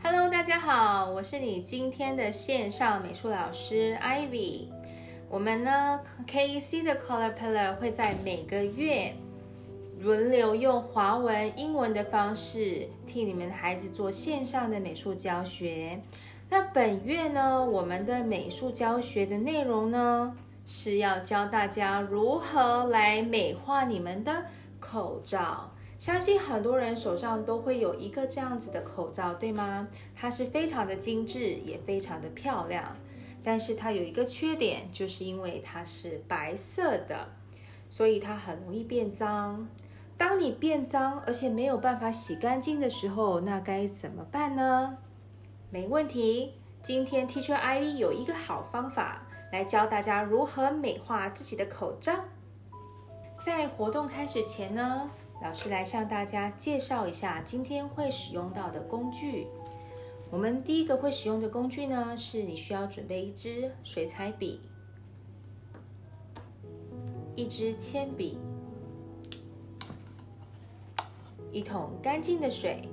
Hello， 大家好，我是你今天的线上美术老师 Ivy。我们呢 KEC 的 Color Pillar 会在每个月轮流用华文、英文的方式替你们的孩子做线上的美术教学。那本月呢，我们的美术教学的内容呢，是要教大家如何来美化你们的口罩。相信很多人手上都会有一个这样子的口罩，对吗？它是非常的精致，也非常的漂亮。但是它有一个缺点，就是因为它是白色的，所以它很容易变脏。当你变脏，而且没有办法洗干净的时候，那该怎么办呢？没问题，今天 Teacher Ivy 有一个好方法来教大家如何美化自己的口罩。在活动开始前呢，老师来向大家介绍一下今天会使用到的工具。我们第一个会使用的工具呢，是你需要准备一支水彩笔、一支铅笔、一桶干净的水，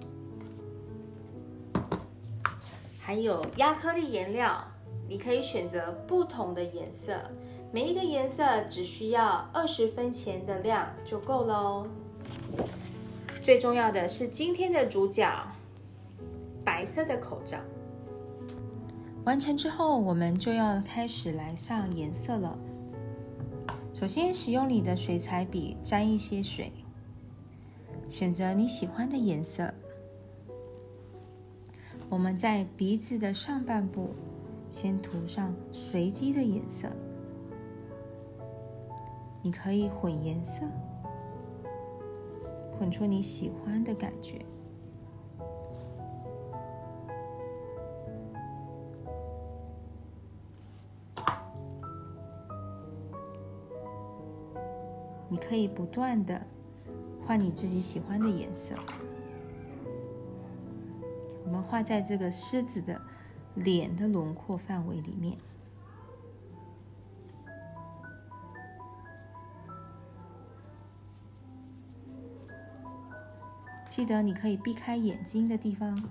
还有亚克力颜料。你可以选择不同的颜色，每一个颜色只需要20分钱的量就够了哦。最重要的是今天的主角，白色的口罩。完成之后，我们就要开始来上颜色了。首先，使用你的水彩笔沾一些水，选择你喜欢的颜色。我们在鼻子的上半部先涂上随机的颜色，你可以混颜色，混出你喜欢的感觉。你可以不断的换你自己喜欢的颜色。我们画在这个狮子的脸的轮廓范围里面。记得你可以避开眼睛的地方。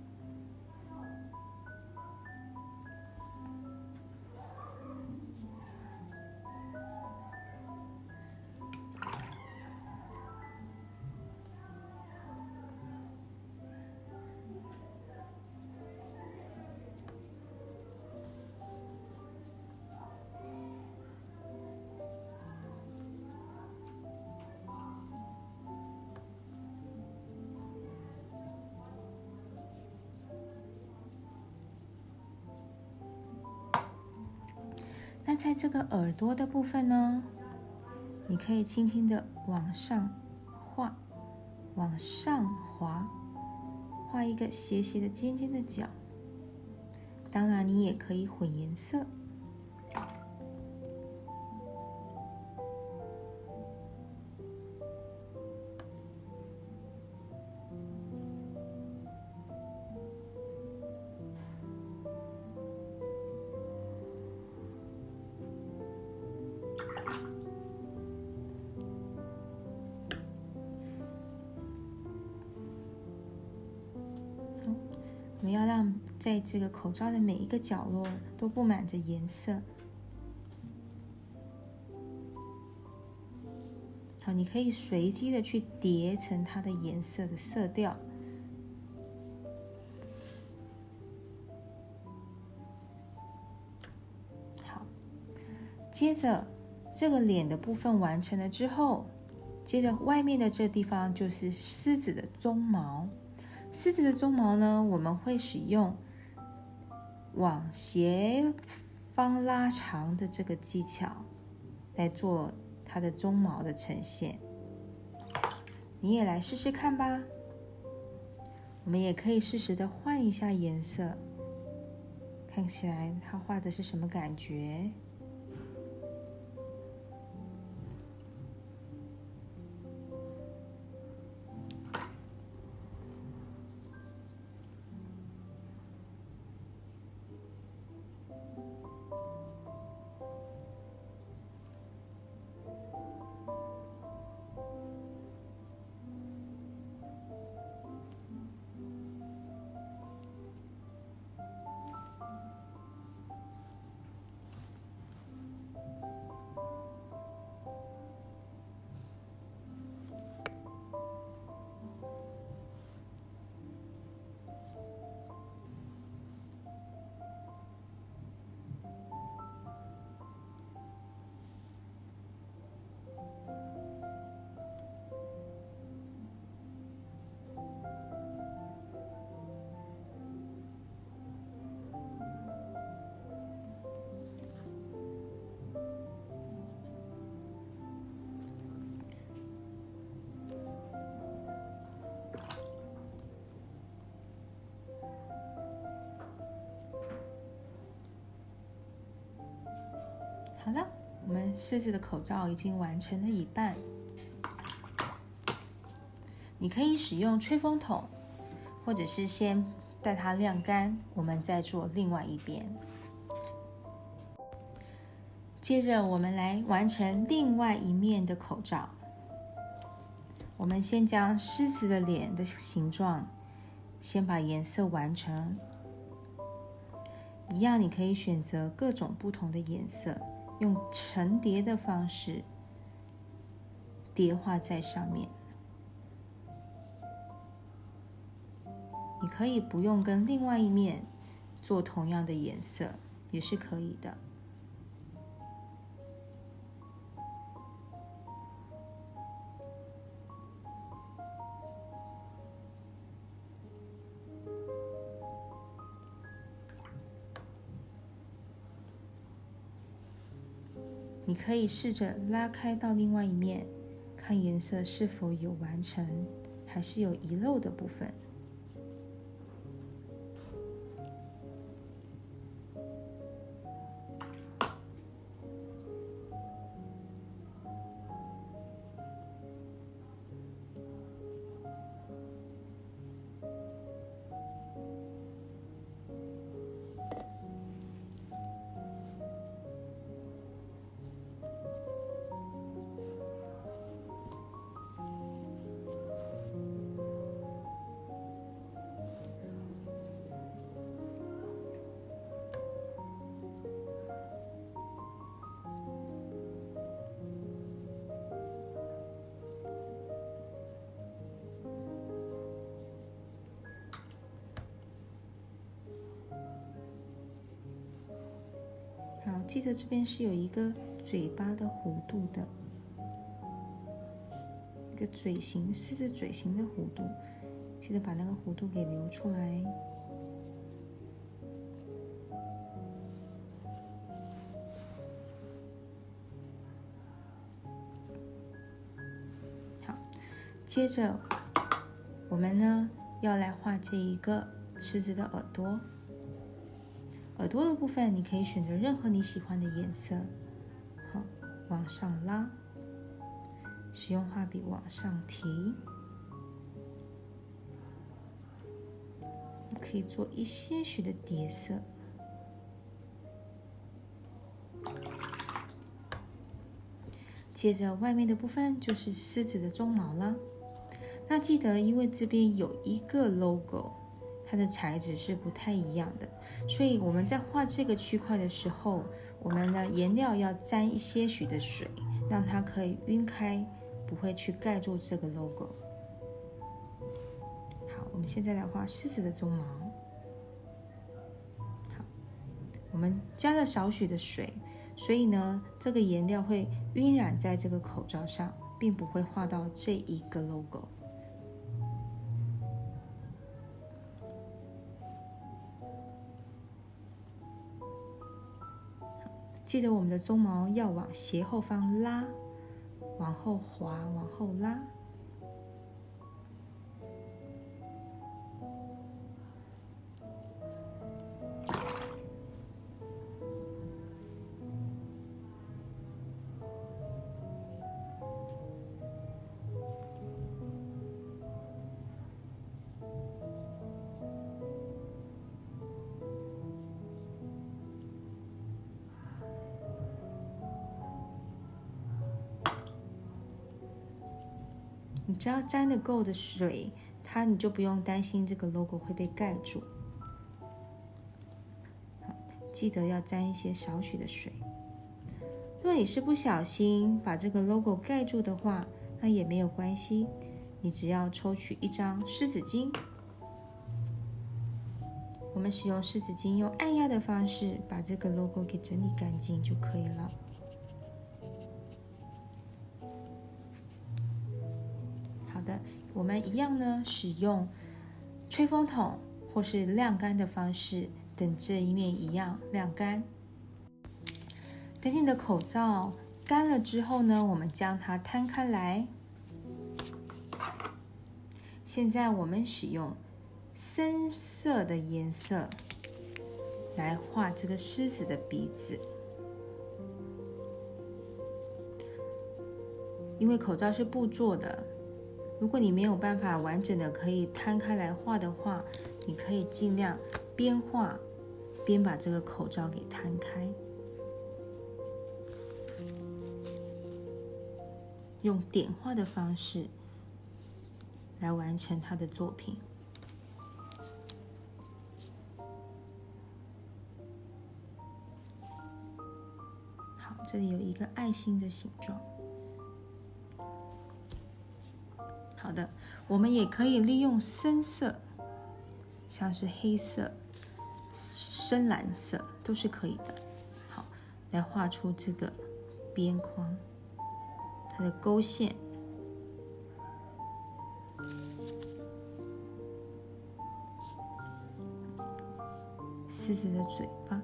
那在这个耳朵的部分呢，你可以轻轻的往上画，往上滑，画一个斜斜的尖尖的角。当然你也可以混颜色。我们要让在这个口罩的每一个角落都布满着颜色。好，你可以随机的去叠成它的颜色的色调。好，接着这个脸的部分完成了之后，接着外面的这地方就是狮子的鬃毛。狮子的鬃毛呢，我们会使用往斜方拉长的这个技巧来做它的鬃毛的呈现。你也来试试看吧。我们也可以适时的换一下颜色，看起来它画的是什么感觉。 好了，我们狮子的口罩已经完成了一半。你可以使用吹风筒，或者是先带它晾干，我们再做另外一边。接着我们来完成另外一面的口罩。我们先将狮子的脸的形状先把颜色完成，一样你可以选择各种不同的颜色，用层叠的方式叠画在上面。你可以不用跟另外一面做同样的颜色，也是可以的。你可以试着拉开到另外一面，看颜色是否有完成，还是有遗漏的部分。好，记得这边是有一个嘴巴的弧度的，一个嘴型，狮子嘴型的弧度，记得把那个弧度给留出来。好，接着我们呢要来画这一个狮子的耳朵。耳朵的部分，你可以选择任何你喜欢的颜色，好，往上拉，使用画笔往上提，可以做一些许的叠色。接着外面的部分就是狮子的鬃毛啦。那记得，因为这边有一个 logo。它的材质是不太一样的，所以我们在画这个区块的时候，我们的颜料要沾一些许的水，让它可以晕开，不会去盖住这个 logo。好，我们现在来画狮子的鬃毛。好，我们加了少许的水，所以呢，这个颜料会晕染在这个口罩上，并不会画到这一个 logo。记得我们的鬃毛要往斜后方拉，往后滑，往后拉。你只要沾得够的水，你就不用担心这个 logo 会被盖住。好，记得要沾一些少许的水。若你是不小心把这个 logo 盖住的话，那也没有关系，你只要抽取一张湿纸巾，我们使用湿纸巾用按压的方式把这个 logo 给整理干净就可以了。好的，我们一样呢，使用吹风筒或是晾干的方式，等这一面一样晾干。等你的口罩干了之后呢，我们将它摊开来。现在我们使用深色的颜色来画这个狮子的鼻子。 因为口罩是布做的，如果你没有办法完整的可以摊开来画的话，你可以尽量边画边把这个口罩给摊开，用点画的方式来完成他的作品。好，这里有一个爱心的形状。好的，我们也可以利用深色，像是黑色、深蓝色都是可以的。好，来画出这个边框，它的勾线。狮子的嘴巴，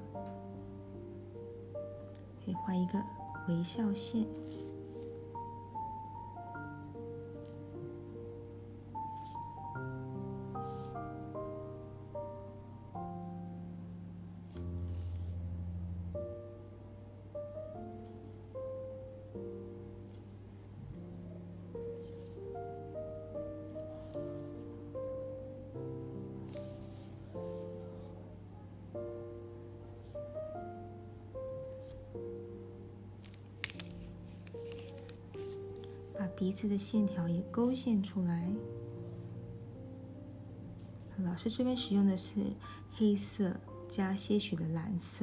可以画一个微笑线。把鼻子的线条也勾线出来。老师这边使用的是黑色加些许的蓝色。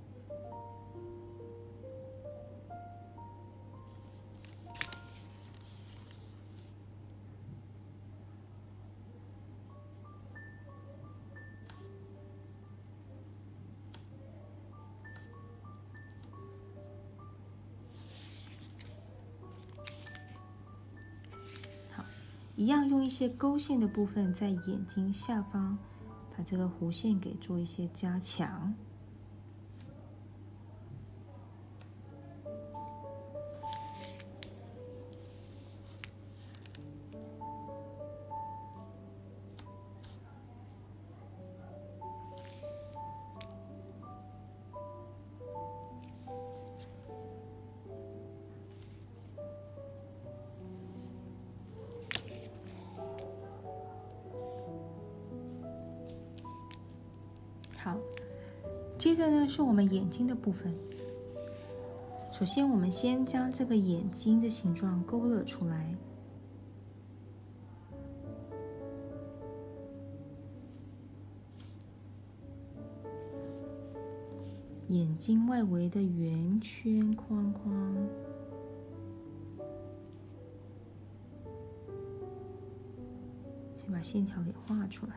一样用一些勾线的部分，在眼睛下方把这个弧线给做一些加强。好，接着呢是我们眼睛的部分。首先，我们先将这个眼睛的形状勾勒出来。眼睛外围的圆圈框框，先把线条给画出来。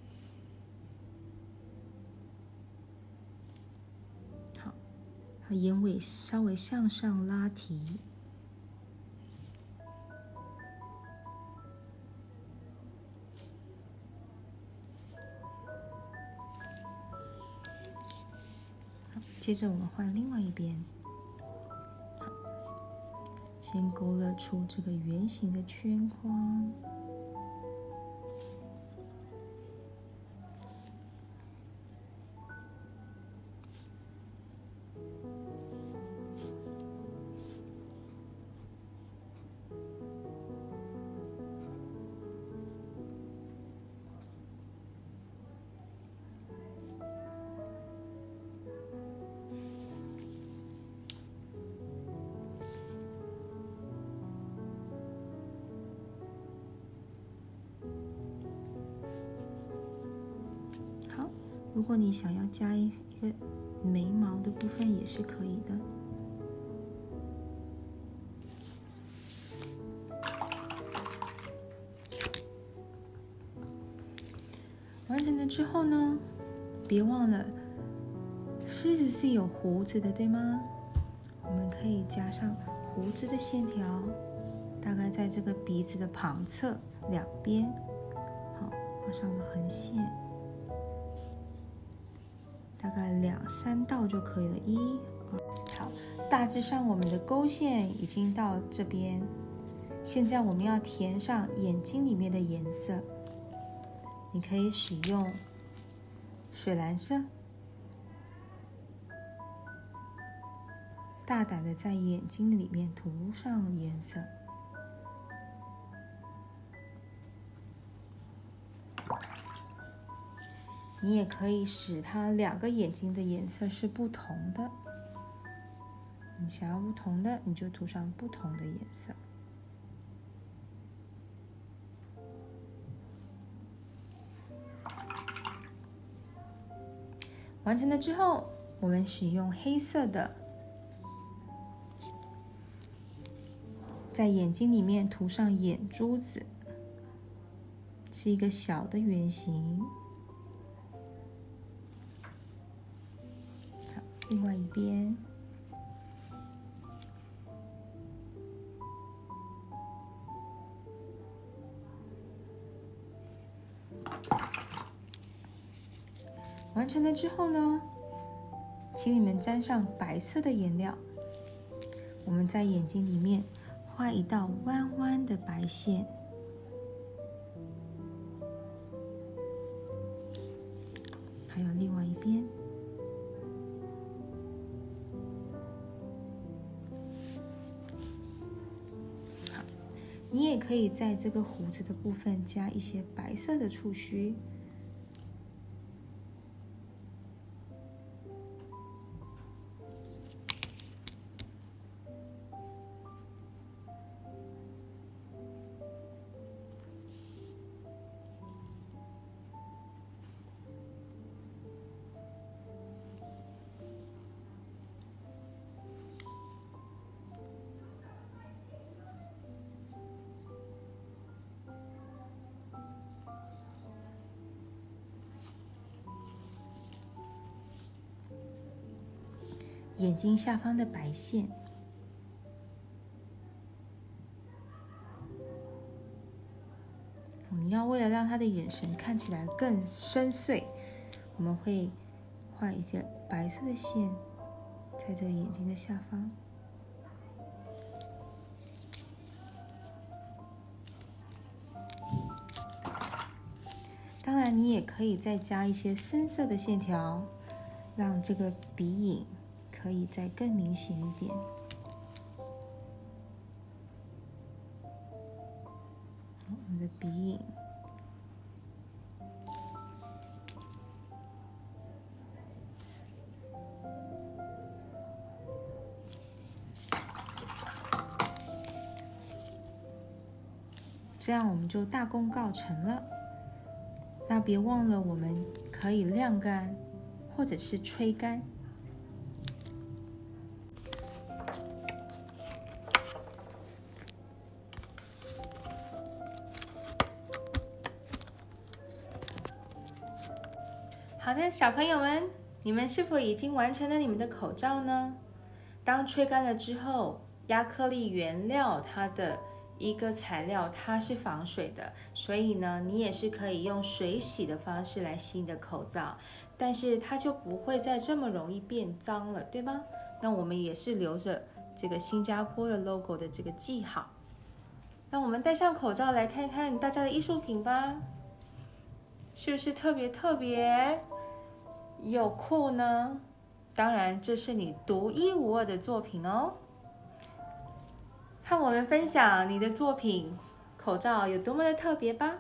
眼尾稍微向上拉提，接着我们换另外一边，先勾勒出这个圆形的圈框。如果你想要加一个眉毛的部分，也是可以的。完成了之后呢，别忘了，狮子是有胡子的，对吗？我们可以加上胡子的线条，大概在这个鼻子的旁侧两边，好，画上个横线。大概2、3道就可以了。1、2，好，大致上我们的勾线已经到这边。现在我们要填上眼睛里面的颜色，你可以使用水蓝色，大胆的在眼睛里面涂上颜色。 你也可以使它2个眼睛的颜色是不同的。你想要不同的，你就涂上不同的颜色。完成了之后，我们使用黑色的，在眼睛里面涂上眼珠子，是一个小的圆形。好，另外一边。完成了之后呢，请你们沾上白色的颜料，我们在眼睛里面画一道弯弯的白线。还有另外一边。好，你也可以在这个胡子的部分加一些白色的触须。眼睛下方的白线，你要为了让他的眼神看起来更深邃，我们会画一些白色的线在这个眼睛的下方。当然，你也可以再加一些深色的线条，让这个鼻影可以再更明显一点。我们的鼻影，这样我们就大功告成了。那别忘了，我们可以晾干，或者是吹干。好的，小朋友们，你们是否已经完成了你们的口罩呢？当吹干了之后，亚克力原料它的一个材料它是防水的，所以呢，你也是可以用水洗的方式来洗你的口罩，但是它就不会再这么容易变脏了，对吗？那我们也是留着这个新加坡的 logo 的这个记号。那我们戴上口罩来看看大家的艺术品吧，是不是特别有酷呢？当然，这是你独一无二的作品哦。和我们分享你的作品口罩有多么的特别吧。